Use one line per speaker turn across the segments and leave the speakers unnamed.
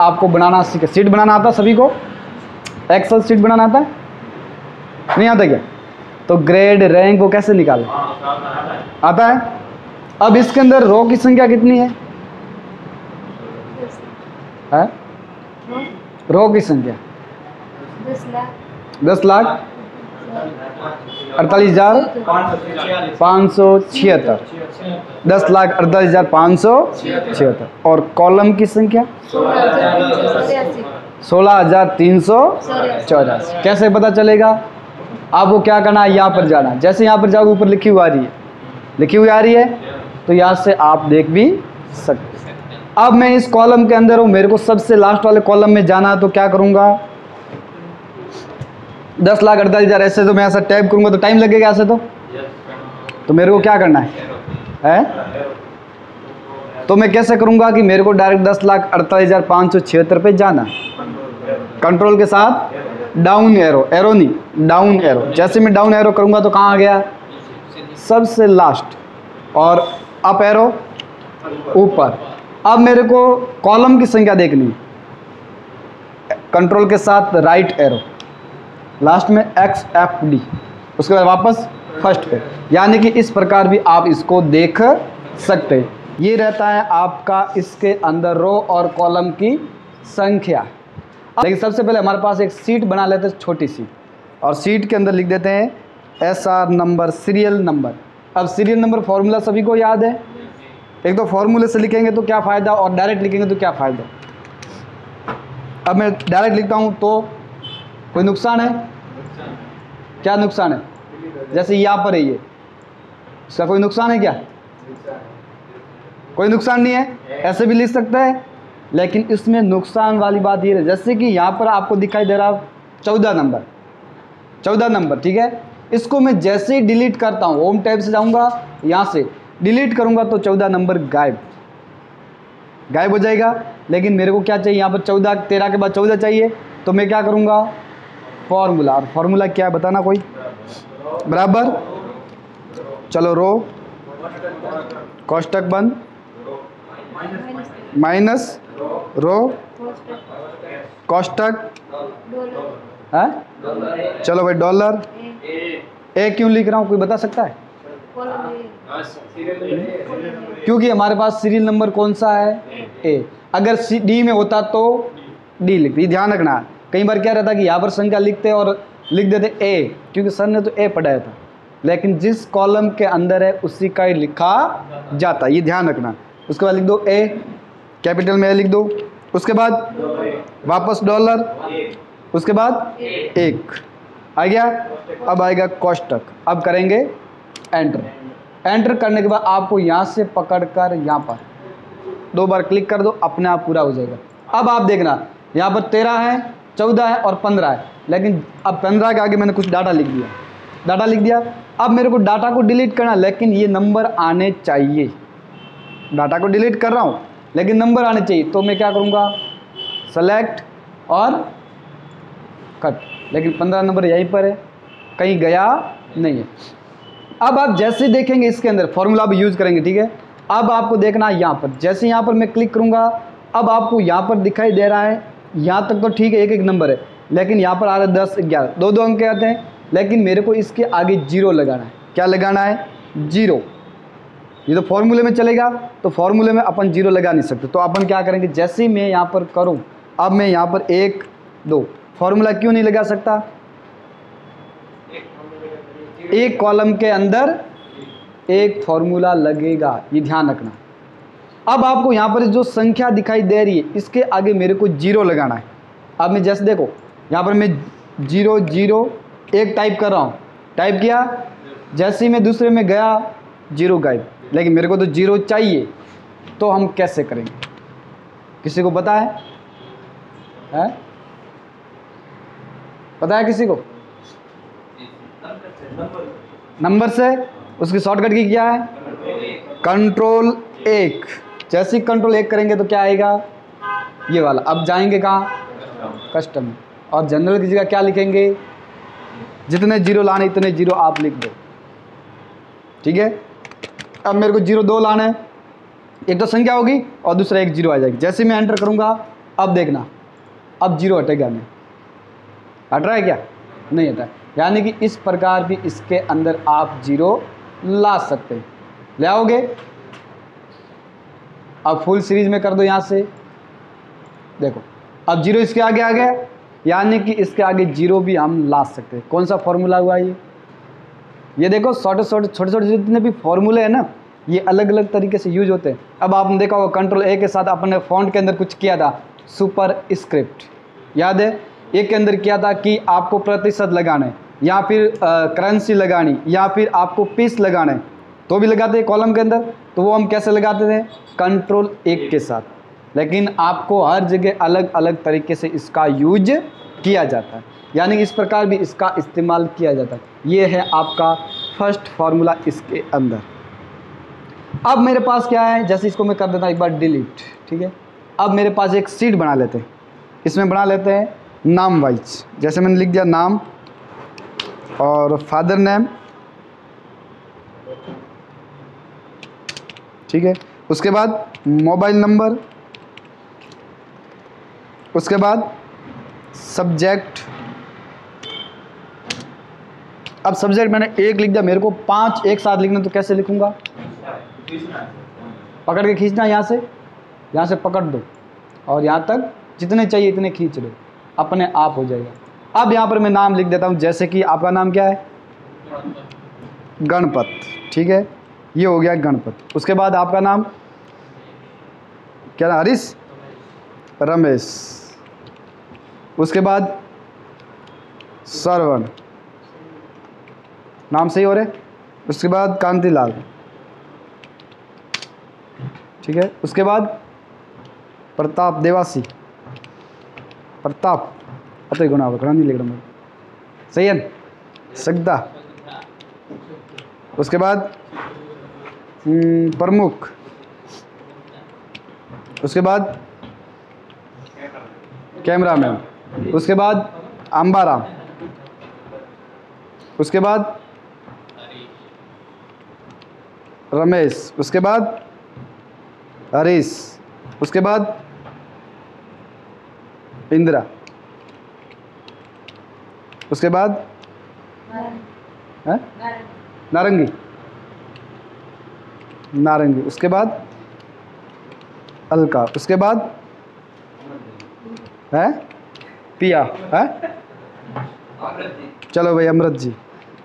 आपको बनाना सीखे। शीट बनाना आता सभी को? एक्सेल शीट बनाना आता है? नहीं आता क्या? तो ग्रेड रैंक को कैसे निकालें? आता है। अब इसके अंदर रो की संख्या कितनी है? रो की संख्या 10,48,576, 10,48,576। और कॉलम की संख्या 16,384। कैसे पता चलेगा? आपको क्या करना है, यहाँ पर जाना है। जैसे यहाँ पर जाओगे ऊपर लिखी हुई आ रही है, लिखी हुई आ रही है, तो यहाँ से आप देख भी सकते। अब मैं इस कॉलम के अंदर हूँ, मेरे को सबसे लास्ट वाले कॉलम में जाना है, तो क्या करूँगा? 10,48,000 ऐसे तो मैं ऐसा टाइप करूँगा तो टाइम लगेगा ऐसे तो मेरे को क्या करना है? तो मैं कैसे करूँगा कि मेरे को डायरेक्ट 10,48,576 पे जाना, कंट्रोल के साथ डाउन एरो, एरो नहीं डाउन एरो। जैसे मैं डाउन एरो करूँगा तो कहाँ आ गया? सबसे लास्ट। और अप एरो ऊपर। अब मेरे को कॉलम की संख्या देखनी है, कंट्रोल के साथ राइट एरो, लास्ट में XFD, उसके बाद वापस फर्स्ट पे। यानी कि इस प्रकार भी आप इसको देख सकते हैं। ये रहता है आपका इसके अंदर रो और कॉलम की संख्या। लेकिन सबसे पहले हमारे पास एक सीट बना लेते हैं, छोटी सी, और सीट के अंदर लिख देते हैं SR नंबर, सीरियल नंबर। अब सीरियल नंबर फॉर्मूला सभी को याद है। एक तो फॉर्मूले से लिखेंगे तो क्या फ़ायदा, और डायरेक्ट लिखेंगे तो क्या फ़ायदा। अब मैं डायरेक्ट लिखता हूँ तो कोई नुकसान है? क्या नुकसान है? जैसे यहाँ पर है ये, इसका कोई नुकसान है क्या? कोई नुकसान नहीं है, ऐसे भी लिख सकते हैं। लेकिन इसमें नुकसान वाली बात ये है, जैसे कि यहाँ पर आपको दिखाई दे रहा 14 नंबर, ठीक है। इसको मैं जैसे ही डिलीट करता हूँ, होम टैब से जाऊँगा, यहाँ से डिलीट करूँगा तो 14 नंबर गायब हो जाएगा। लेकिन मेरे को क्या चाहिए? यहाँ पर 14, 13 के बाद 14 चाहिए, तो मैं क्या करूँगा? फॉर्मूला। और फॉर्मूला क्या है बताना कोई? बराबर, चलो रो कोष्टक बंद माइनस रो कोष्टक है। चलो भाई डॉलर। ए क्यों लिख रहा हूँ, कोई बता सकता है? क्योंकि हमारे पास सीरियल नंबर कौन सा है? ए। अगर डी में होता तो डी लिखते। ध्यान रखना, कई बार क्या रहता है कि यहाँ पर संख्या लिखते और लिख देते ए, क्योंकि सर ने तो ए पढ़ाया था, लेकिन जिस कॉलम के अंदर है उसी का ही लिखा जाता है, ये ध्यान रखना। उसके बाद लिख दो ए, कैपिटल में ए लिख दो, उसके बाद वापस डॉलर, उसके बाद एक आ गया। अब आएगा कोष्टक। अब करेंगे एंटर करने के बाद आपको यहाँ से पकड़कर यहाँ पर 2 बार क्लिक कर दो, अपने आप पूरा हो जाएगा। अब आप देखना, यहाँ पर 13 है, 14 है और 15 है, लेकिन अब 15 के आगे मैंने कुछ डाटा लिख दिया। अब मेरे को डाटा को डिलीट करना, लेकिन ये नंबर आने चाहिए। डाटा को डिलीट कर रहा हूँ लेकिन नंबर आने चाहिए, तो मैं क्या करूँगा? सेलेक्ट और कट। लेकिन 15 नंबर यहीं पर है, कहीं गया नहीं है। अब आप जैसे देखेंगे इसके अंदर फॉर्मूला भी यूज़ करेंगे, ठीक है। अब आपको देखना है यहाँ पर, जैसे यहाँ पर मैं क्लिक करूँगा, अब आपको यहाँ पर दिखाई दे रहा है, यहाँ तक तो ठीक है, एक नंबर है, लेकिन यहाँ पर आ रहा है 10, 11, 2 अंक के आते हैं, लेकिन मेरे को इसके आगे 0 लगाना है। क्या लगाना है? 0। ये तो फॉर्मूले में चलेगा, तो फॉर्मूले में अपन 0 लगा नहीं सकते, तो अपन क्या करेंगे? जैसे ही मैं यहाँ पर करूँ, अब मैं यहाँ पर 1, 2, फॉर्मूला क्यों नहीं लगा सकता? एक कॉलम के अंदर एक फॉर्मूला लगेगा, ये ध्यान रखना। अब आपको यहाँ पर जो संख्या दिखाई दे रही है, इसके आगे मेरे को 0 लगाना है। अब मैं जैसे देखो, यहाँ पर मैं 0, 0, 1 टाइप कर रहा हूँ, टाइप किया, जैसे ही मैं दूसरे में गया 0 गायब। लेकिन मेरे को तो 0 चाहिए, तो हम कैसे करेंगे? किसी को पता है? पता है किसी को? नंबर से। उसकी शॉर्टकट की क्या है? कंट्रोल 1। जैसे ही कंट्रोल 1 करेंगे तो क्या आएगा? ये वाला। अब जाएंगे कहाँ? कस्टम। और जनरल की जगह क्या लिखेंगे? जितने 0 लाने इतने 0 आप लिख दो, ठीक है। अब मेरे को 0, 2 लाना है, एक तो संख्या होगी और दूसरा एक 0 आ जाएगी। जैसे मैं एंटर करूँगा अब देखना, अब जीरो हटेगा नहीं, हट रहा है क्या? नहीं हटा। यानी कि इस प्रकार भी इसके अंदर आप जीरो ला सकते हैं। ले आओगे? अब फुल सीरीज में कर दो यहाँ से, देखो अब जीरो इसके आगे आ गया, यानी कि इसके आगे जीरो भी हम ला सकते हैं। कौन सा फॉर्मूला हुआ ये देखो, छोटे छोटे जितने भी फॉर्मूले हैं ना, ये अलग अलग तरीके से यूज होते हैं। अब आपने देखा होगा कंट्रोल ए के साथ अपने फॉन्ट के अंदर कुछ किया था, सुपर स्क्रिप्ट, याद है? एक के अंदर किया था कि आपको प्रतिशत लगाना है, या फिर करेंसी लगानी, या फिर आपको पीस लगाना है, तो भी लगाते हैं कॉलम के अंदर। तो वो हम कैसे लगाते थे? कंट्रोल एक के साथ। लेकिन आपको हर जगह अलग अलग तरीके से इसका यूज किया जाता है, यानी इस प्रकार भी इसका इस्तेमाल किया जाता है। ये है आपका फर्स्ट फार्मूला इसके अंदर। अब मेरे पास क्या है, जैसे इसको मैं कर देता हूँ एक बार डिलीट, ठीक है। अब मेरे पास एक शीट बना लेते हैं, इसमें बना लेते हैं नाम वाइज। जैसे मैंने लिख दिया नाम और फादर नेम, ठीक है। उसके बाद मोबाइल नंबर, उसके बाद सब्जेक्ट। अब सब्जेक्ट मैंने एक लिख दिया, मेरे को 5 एक साथ लिखना, तो कैसे लिखूंगा? पकड़ के खींचना, यहाँ से पकड़ दो और यहाँ तक जितने चाहिए इतने खींच लो, अपने आप हो जाएगा। अब यहाँ पर मैं नाम लिख देता हूँ, जैसे कि आपका नाम क्या है? गणपत, ठीक है, ये हो गया गणपत। उसके बाद आपका नाम क्या ना? हरीश, रमेश। उसके बाद श्रवण, नाम सही हो रहे। उसके बाद कांतिलाल, ठीक है। उसके बाद प्रताप, देवासी, प्रताप, अतः गुना बकरा नहीं लिख रहा, सही है, सगदा। उसके बाद प्रमुख, उसके बाद कैमरामैन, उसके बाद अंबाराम, उसके बाद रमेश, उसके बाद हरीश, उसके बाद इंदिरा, उसके बाद नारंगी, नारंगी, उसके बाद अलका, उसके बाद है पिया, है चलो भाई अमृत जी।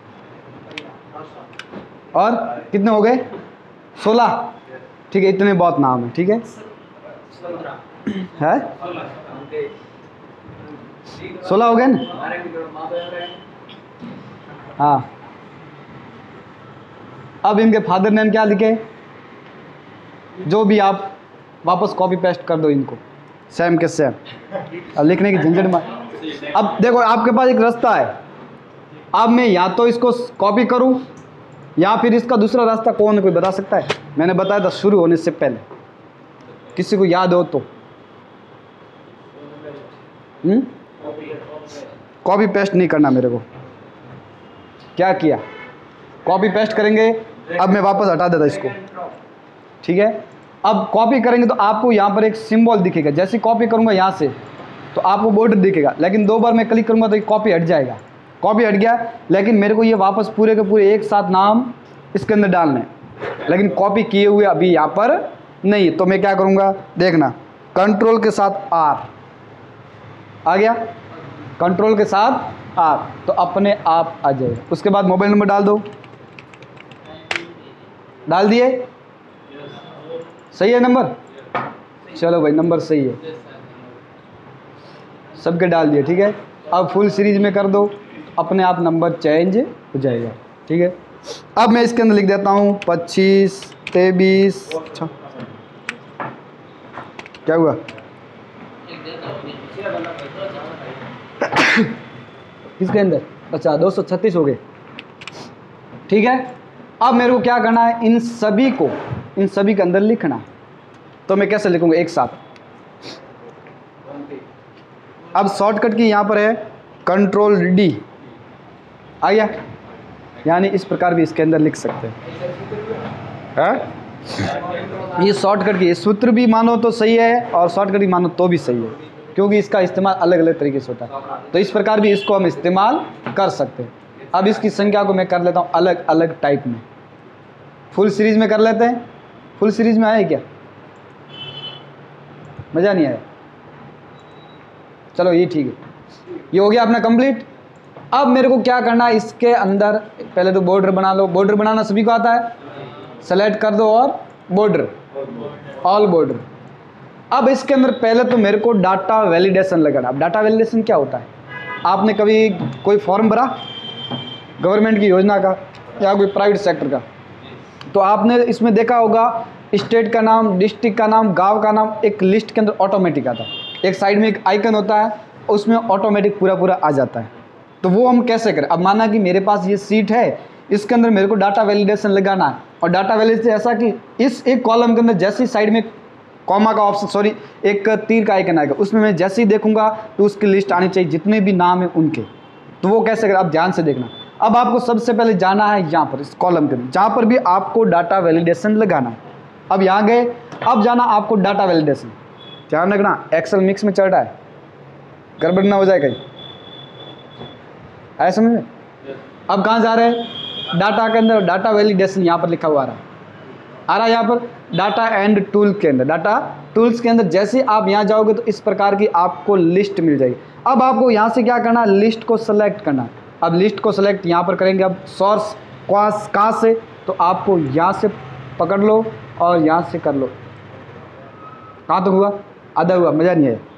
और कितने हो गए? 16, ठीक है, इतने बहुत नाम है, ठीक है। 16 हो गए ना? हाँ। अब इनके फादर नेम क्या लिखे, जो भी आप वापस कॉपी पेस्ट कर दो इनको, सेम के सेम। अब लिखने की झंझट में, अब देखो आपके पास एक रास्ता है। अब मैं या तो इसको कॉपी करूं, या फिर इसका दूसरा रास्ता कौन है, कोई बता सकता है? मैंने बताया था शुरू होने से पहले, किसी को याद हो तो। कॉपी पेस्ट नहीं करना मेरे को। क्या किया? कॉपी पेस्ट करेंगे। अब मैं वापस हटा देता इसको, ठीक है। अब कॉपी करेंगे तो आपको यहाँ पर एक सिंबल दिखेगा, जैसे कॉपी करूँगा यहाँ से तो आपको बॉर्डर दिखेगा, लेकिन 2 बार मैं क्लिक करूँगा तो ये कॉपी हट जाएगा। कॉपी हट गया, लेकिन मेरे को ये वापस पूरे के पूरे एक साथ नाम इसके अंदर डालना है, लेकिन कॉपी किए हुए अभी यहाँ पर नहीं। तो मैं क्या करूँगा, देखना, कंट्रोल के साथ आर आ गया, कंट्रोल के साथ आर, तो अपने आप आ जाएगा। उसके बाद मोबाइल नंबर डाल दो, डाल दिए, सही है नंबर? चलो भाई नंबर सही है, सबके डाल दिए, ठीक है। अब फुल सीरीज में कर दो, अपने आप नंबर चेंज हो जाएगा, ठीक है। अब मैं इसके अंदर लिख देता हूँ 25 23। अच्छा क्या हुआ? किसके अंदर? अच्छा 236 हो गए, ठीक है। अब मेरे को क्या करना है, इन सभी को इन सभी के अंदर लिखना है। तो मैं कैसे लिखूंगा एक साथ? अब शॉर्टकट की यहाँ पर है कंट्रोल डी, आ गया, यानी इस प्रकार भी इसके अंदर लिख सकते हैं। ये शॉर्टकट की सूत्र भी मानो तो सही है और शॉर्टकट भी मानो तो भी सही है, क्योंकि इसका इस्तेमाल अलग अलग तरीके से होता है। तो इस प्रकार भी इसको हम इस्तेमाल कर सकते हैं। अब इसकी संख्या को मैं कर लेता हूँ अलग अलग टाइप में। फुल सीरीज में कर लेते हैं। फुल सीरीज में आया क्या? मज़ा नहीं आया? चलो ये ठीक है, ये हो गया अपना कंप्लीट। अब मेरे को क्या करना है, इसके अंदर पहले तो बॉर्डर बना लो। बॉर्डर बनाना सभी को आता है, सेलेक्ट कर दो और बॉर्डर, ऑल बॉर्डर। अब इसके अंदर पहले तो मेरे को डाटा वैलिडेशन लगाना। अब डाटा वैलिडेशन क्या होता है? आपने कभी कोई फॉर्म भरा गवर्नमेंट की योजना का या कोई प्राइवेट सेक्टर का, तो आपने इसमें देखा होगा स्टेट का नाम, डिस्ट्रिक्ट का नाम, गांव का नाम एक लिस्ट के अंदर ऑटोमेटिक आता है। एक साइड में एक आइकन होता है, उसमें ऑटोमेटिक पूरा पूरा आ जाता है। तो वो हम कैसे करें? अब माना कि मेरे पास ये सीट है, इसके अंदर मेरे को डाटा वैलिडेशन लगाना है। और डाटा वैलिडेशन ऐसा कि इस एक कॉलम के अंदर जैसी साइड में कॉमा का ऑप्शन, सॉरी एक तीर का आइकन आएगा, उसमें मैं जैसे ही देखूंगा तो उसकी लिस्ट आनी चाहिए जितने भी नाम है उनके। तो वो कैसे करें? आप ध्यान से देखना। अब आपको सबसे पहले जाना है यहाँ पर, इस कॉलम के अंदर जहाँ पर भी आपको डाटा वैलिडेशन लगाना है। अब यहाँ गए, अब जाना आपको डाटा वैलिडेशन। ध्यान रखना एक्सेल मिक्स में चल रहा है, गड़बड़ ना हो जाए कहीं, आया समझ में? अब कहाँ जा रहे हैं? डाटा के अंदर डाटा वैलिडेशन यहाँ पर लिखा हुआ आ रहा है यहाँ पर डाटा एंड टूल के अंदर। डाटा टूल्स के अंदर जैसे आप यहाँ जाओगे तो इस प्रकार की आपको लिस्ट मिल जाएगी। अब आपको यहाँ से क्या करना है? लिस्ट को सेलेक्ट करना है। अब लिस्ट को सेलेक्ट यहाँ पर करेंगे। अब सोर्स कहाँ से? तो आपको यहाँ से पकड़ लो और यहाँ से कर लो। कहाँ तक हुआ? आधा हुआ, मज़ा नहीं है।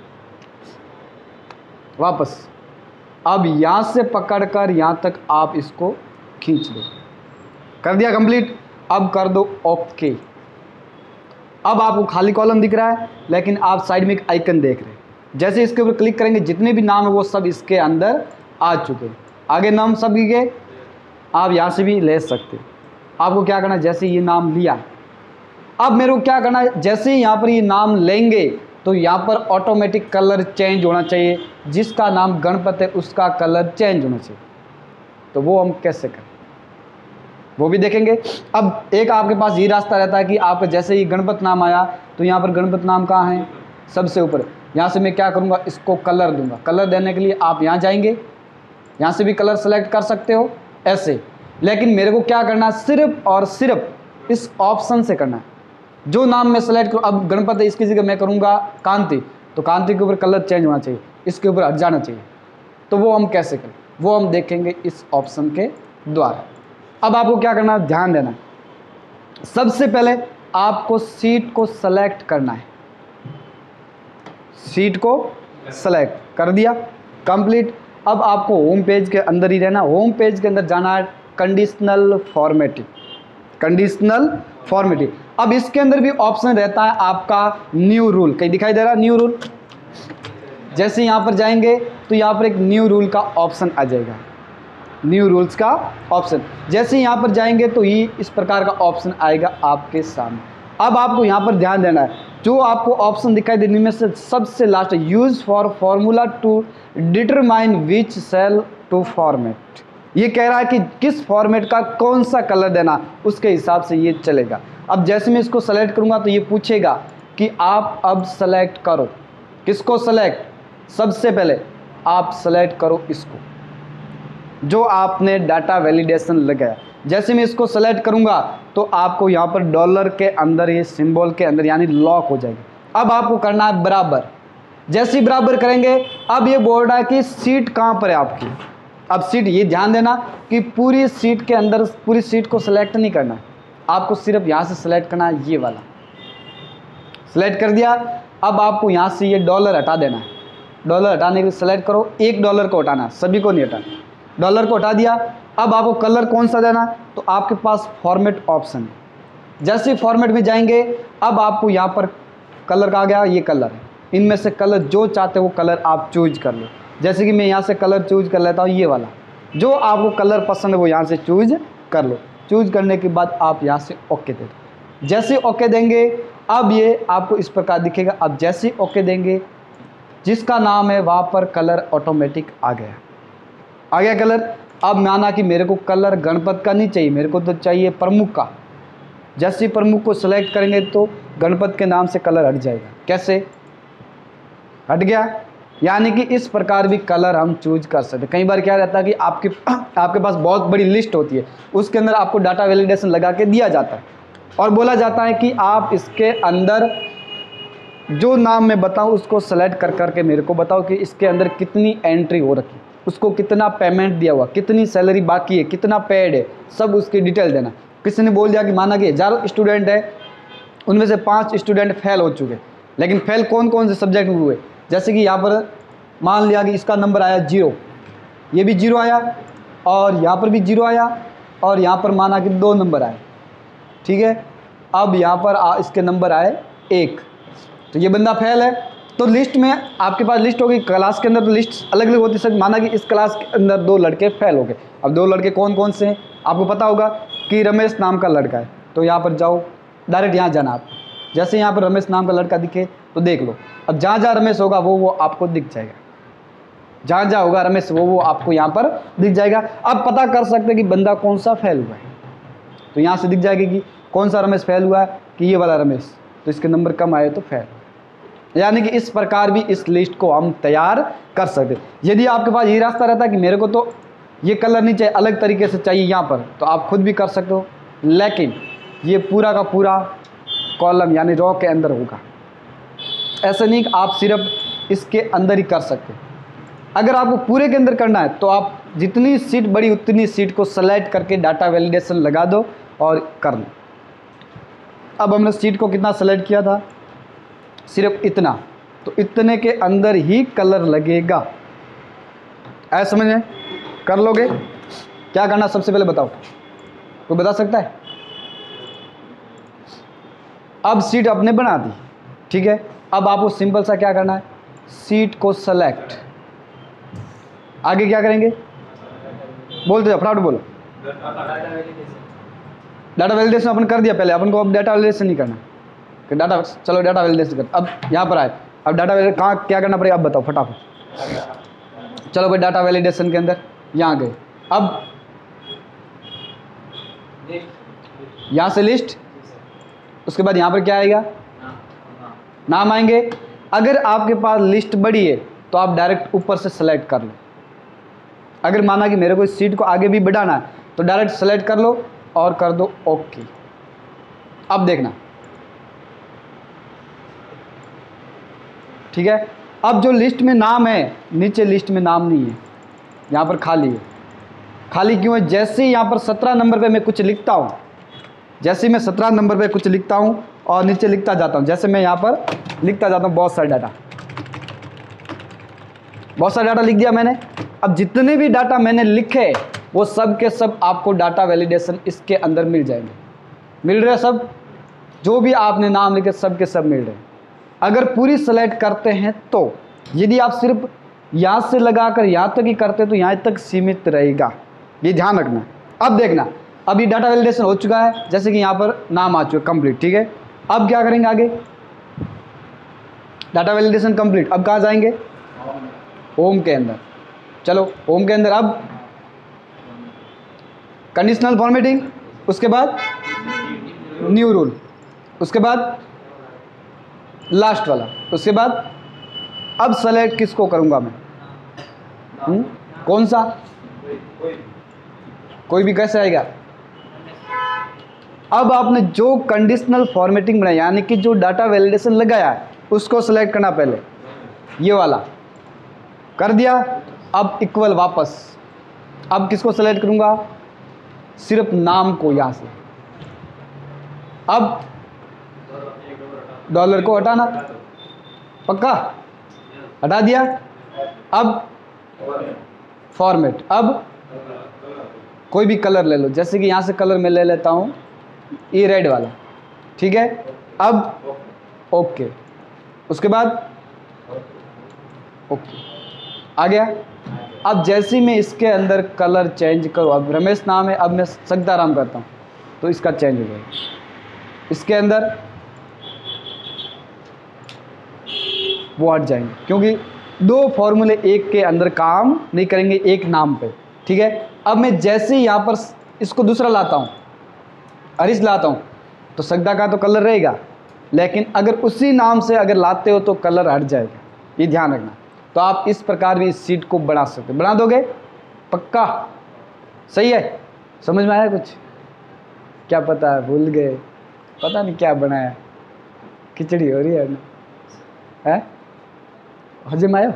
वापस अब यहाँ से पकड़कर यहाँ तक आप इसको खींच दो। कर दिया कंप्लीट। अब कर दो ओके। अब आपको खाली कॉलम दिख रहा है, लेकिन आप साइड में एक आइकन देख रहे हैं। जैसे इसके ऊपर क्लिक करेंगे, जितने भी नाम है वो सब इसके अंदर आ चुके हैं। आगे नाम सब के आप यहाँ से भी ले सकते हैं। आपको क्या करना है? जैसे ये नाम लिया, अब मेरे को क्या करना है? जैसे ही यहाँ पर ये नाम लेंगे तो यहाँ पर ऑटोमेटिक कलर चेंज होना चाहिए। जिसका नाम गणपत है उसका कलर चेंज होना चाहिए। तो वो हम कैसे करें वो भी देखेंगे। अब एक आपके पास ये रास्ता रहता है कि आप जैसे ही गणपत नाम आया तो यहाँ पर गणपत नाम कहाँ है? सबसे ऊपर। यहाँ से मैं क्या करूँगा? इसको कलर दूंगा। कलर देने के लिए आप यहाँ जाएंगे, यहाँ से भी कलर सेलेक्ट कर सकते हो ऐसे। लेकिन मेरे को क्या करना है? सिर्फ और सिर्फ इस ऑप्शन से करना है। जो नाम मैं सेलेक्ट करूँ, अब गणपत है, इसकी जगह मैं करूँगा कांति, तो कांति के ऊपर कलर चेंज होना चाहिए, इसके ऊपर हट जाना चाहिए। तो वो हम कैसे करें वो हम देखेंगे इस ऑप्शन के द्वारा। अब आपको क्या करना है? ध्यान देना है। सबसे पहले आपको सीट को सेलेक्ट करना है। सीट को सेलेक्ट कर दिया, कंप्लीट। अब आपको होम पेज के अंदर ही रहना। होम पेज के अंदर जाना है कंडीशनल फॉर्मेटिंग। Conditional formatting. अब इसके अंदर भी ऑप्शन रहता है आपका न्यू रूल। कहीं दिखाई दे रहा न्यू रूल? जैसे यहाँ पर जाएंगे तो यहाँ पर एक न्यू रूल का ऑप्शन आ जाएगा। न्यू रूल्स का ऑप्शन जैसे ही यहाँ पर जाएंगे तो ये इस प्रकार का ऑप्शन आएगा आपके सामने। अब आपको यहाँ पर ध्यान देना है, जो आपको ऑप्शन दिखाई देने में से सबसे last use for formula to determine which cell to format. ये कह रहा है कि किस फॉर्मेट का कौन सा कलर देना, उसके हिसाब से ये चलेगा। अब जैसे मैं इसको सेलेक्ट करूँगा तो ये पूछेगा कि आप अब सेलेक्ट करो। किसको सेलेक्ट? सबसे पहले आप सेलेक्ट करो इसको जो आपने डाटा वैलिडेशन लगाया। जैसे मैं इसको सेलेक्ट करूंगा तो आपको यहाँ पर डॉलर के अंदर ये सिंबल के अंदर यानी लॉक हो जाएगी। अब आपको करना है बराबर। जैसे ही बराबर करेंगे अब ये बोल रहा है कि सीट कहाँ पर है आपकी। अब सीट, ये ध्यान देना कि पूरी सीट के अंदर पूरी सीट को सेलेक्ट नहीं करना है, आपको सिर्फ यहाँ से सेलेक्ट करना है। ये वाला सेलेक्ट कर दिया। अब आपको यहाँ से ये डॉलर हटा देना है। डॉलर हटाने के लिए सेलेक्ट करो, एक डॉलर को हटाना, सभी को नहीं हटाना। डॉलर को हटा दिया। अब आपको कलर कौन सा देना, तो आपके पास फॉर्मेट ऑप्शन है। जैसे फॉर्मेट में जाएंगे अब आपको यहाँ पर कलर का आ गया, ये कलर है। इनमें से कलर जो चाहते हो वो कलर आप चूज कर लो। जैसे कि मैं यहाँ से कलर चूज कर लेता हूँ, ये वाला। जो आपको कलर पसंद है वो यहाँ से चूज कर लो। चूज करने के बाद आप यहाँ से ओके दे दो। जैसे ओके देंगे अब ये आपको इस प्रकार दिखेगा। अब जैसे ओके देंगे जिसका नाम है वहाँ पर कलर ऑटोमेटिक आ गया कलर। अब माना कि मेरे को कलर गणपत का नहीं चाहिए, मेरे को तो चाहिए प्रमुख का। जैसे प्रमुख को सेलेक्ट करेंगे तो गणपत के नाम से कलर हट जाएगा। कैसे हट गया? यानी कि इस प्रकार भी कलर हम चूज कर सकते हैं। कई बार क्या रहता है कि आपके पास बहुत बड़ी लिस्ट होती है, उसके अंदर आपको डाटा वैलिडेशन लगा के दिया जाता है और बोला जाता है कि आप इसके अंदर जो नाम मैं बताऊं उसको सेलेक्ट कर करके मेरे को बताओ कि इसके अंदर कितनी एंट्री हो रखी, उसको कितना पेमेंट दिया हुआ, कितनी सैलरी बाकी है, कितना पेड है, सब उसकी डिटेल देना। किसी ने बोल दिया कि माना कि 1000 स्टूडेंट है, उनमें से 5 स्टूडेंट फेल हो चुके, लेकिन फेल कौन कौन से सब्जेक्ट में हुए? जैसे कि यहाँ पर मान लिया कि इसका नंबर आया 0, ये भी 0 आया और यहाँ पर भी 0 आया और यहाँ पर माना कि 2 नंबर आए, ठीक है। अब यहाँ पर इसके नंबर आए 1, तो ये बंदा फेल है। तो लिस्ट में आपके पास लिस्ट होगी, क्लास के अंदर तो लिस्ट अलग अलग होती है। माना कि इस क्लास के अंदर 2 लड़के फेल हो गए। अब 2 लड़के कौन कौन से हैं आपको पता होगा कि रमेश नाम का लड़का है, तो यहाँ पर जाओ, डायरेक्ट यहाँ जाना आप। जैसे यहाँ पर रमेश नाम का लड़का दिखे तो देख लो, अब जहाँ जहाँ रमेश होगा वो आपको दिख जाएगा, जहाँ जहाँ होगा रमेश वो आपको यहाँ पर दिख जाएगा। अब पता कर सकते हैं कि बंदा कौन सा फेल हुआ है, तो यहाँ से दिख जाएगा कि कौन सा रमेश फेल हुआ है, कि ये वाला रमेश, तो इसके नंबर कम आए तो फेल। यानी कि इस प्रकार भी इस लिस्ट को हम तैयार कर सकते। यदि आपके पास ये रास्ता रहता है कि मेरे को तो ये कलर नहीं चाहिए, अलग तरीके से चाहिए यहाँ पर, तो आप खुद भी कर सकते हो, लेकिन ये पूरा का पूरा कॉलम यानी रो के अंदर होगा। ऐसा नहीं कि आप सिर्फ इसके अंदर ही कर सकते। अगर आपको पूरे के अंदर करना है तो आप जितनी सीट बड़ी उतनी सीट को सेलेक्ट करके डाटा वैलिडेशन लगा दो और कर लो। अब हमने सीट को कितना सेलेक्ट किया था? सिर्फ इतना, तो इतने के अंदर ही कलर लगेगा। ऐसा समझ में? कर लोगे? क्या करना सबसे पहले बताओ, कोई बता सकता है? अब सीट आपने बना दी, ठीक है। अब आपको सिंपल सा क्या करना है, सीट को सेलेक्ट। आगे क्या करेंगे? बोलते जाओ, फटाफट बोलो। डाटा वैलिडेशन अपन कर दिया पहले, अपन को अब डाटा वैलिडेशन नहीं करना कि डाटा, चलो डाटा वैलिडेशन कर। अब यहाँ पर आए, अब डाटा वैलिडेशन कहाँ क्या करना पड़ेगा अब बताओ फटाफट। चलो भाई डाटा वैलिडेशन के अंदर यहाँ गए। अब यहाँ से लिस्ट, उसके बाद यहाँ पर क्या आएगा? नाम आएंगे। अगर आपके पास लिस्ट बड़ी है तो आप डायरेक्ट ऊपर से सेलेक्ट कर लो। अगर माना कि मेरे को इस सीट को आगे भी बढ़ाना है तो डायरेक्ट सेलेक्ट कर लो और कर दो ओके। अब देखना, ठीक है। अब जो लिस्ट में नाम है, नीचे लिस्ट में नाम नहीं है, यहाँ पर खाली है। खाली क्यों है? जैसे ही यहाँ पर 17 नंबर पे मैं कुछ लिखता हूँ, जैसे मैं 17 नंबर पे कुछ लिखता हूँ और नीचे लिखता जाता हूँ, जैसे मैं यहाँ पर लिखता जाता हूँ बहुत सारा डाटा, बहुत सारा डाटा लिख दिया मैंने। अब जितने भी डाटा मैंने लिखे वो सब के सब आपको डाटा वैलिडेशन इसके अंदर मिल जाएंगे। मिल रहे सब, जो भी आपने नाम लिखे सब के सब मिल रहे हैं। अगर पूरी सेलेक्ट करते हैं तो, यदि आप सिर्फ यहाँ से लगाकर यहाँ तक ही करते तो यहाँ तक सीमित रहेगा, ये ध्यान रखना। अब देखना, अभी डाटा वैलिडेशन हो चुका है, जैसे कि यहाँ पर नाम आ चुका कंप्लीट, ठीक है। अब क्या करेंगे आगे? डाटा वैलिडेशन कंप्लीट, अब कहाँ जाएंगे? होम के अंदर। चलो होम के अंदर अब कंडीशनल फॉर्मेटिंग, उसके बाद न्यू रूल, उसके बाद लास्ट वाला, उसके बाद अब सेलेक्ट किसको करूंगा मैं? कौन सा? कोई भी कैसे आएगा? अब आपने जो कंडीशनल फॉर्मेटिंग बनाया यानी कि जो डाटा वैलिडेशन लगाया है उसको सेलेक्ट करना, पहले ये वाला कर दिया। अब इक्वल वापस, अब किसको सेलेक्ट करूंगा? सिर्फ नाम को यहां से। अब डॉलर को हटाना, पक्का हटा दिया। अब फॉर्मेट, अब कोई भी कलर ले लो, जैसे कि यहाँ से कलर मैं ले लेता हूँ ये रेड वाला, ठीक है। अब ओके, उसके बाद ओके आ गया। अब जैसे ही मैं इसके अंदर कलर चेंज करूँ, अब रमेश नाम है, अब मैं सगदाराम करता हूँ तो इसका चेंज हो जाएगा। इसके अंदर वो हट जाएंगे, क्योंकि 2 फॉर्मूले एक के अंदर काम नहीं करेंगे एक नाम पे, ठीक है। अब मैं जैसे ही यहाँ पर इसको दूसरा लाता हूँ, हरीश लाता हूँ, तो सगदा का तो कलर रहेगा, लेकिन अगर उसी नाम से अगर लाते हो तो कलर हट जाएगा, ये ध्यान रखना। तो आप इस प्रकार भी इस सीट को बना सकते हो। बना दोगे? पक्का? सही है? समझ में आया कुछ? क्या पता है, भूल गए, पता नहीं क्या बनाया, खिचड़ी हो रही है? हजम आया?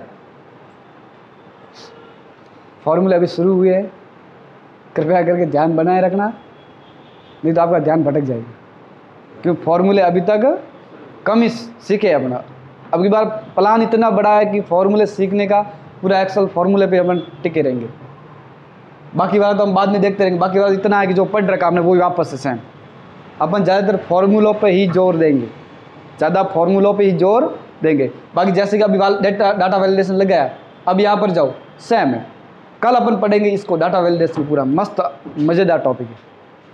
फॉर्मूला अभी शुरू हुए हैं, कृपया करके ध्यान बनाए रखना, नहीं तो आपका ध्यान भटक जाएगा, क्योंकि फॉर्मूले अभी तक कम ही सीखे अपना। अब की बार प्लान इतना बड़ा है कि फॉर्मूले सीखने का पूरा एक्सेल फॉर्मूले पे अपन टिके रहेंगे। बाकी वाला तो हम बाद में देखते रहेंगे। बाकी वाला इतना है कि जो पढ़ रखा हमने वही वापस से सेम। अपन ज़्यादातर फॉर्मूलों पे ही जोर देंगे, ज़्यादा फॉर्मूलों पे ही जोर देंगे। बाकी जैसे कि अभी डाटा वैलिडेशन लग गया, अब यहाँ पर जाओ, सेम है। कल अपन पढ़ेंगे इसको, डाटा वैलिडेशन, पूरा मस्त मज़ेदार टॉपिक है।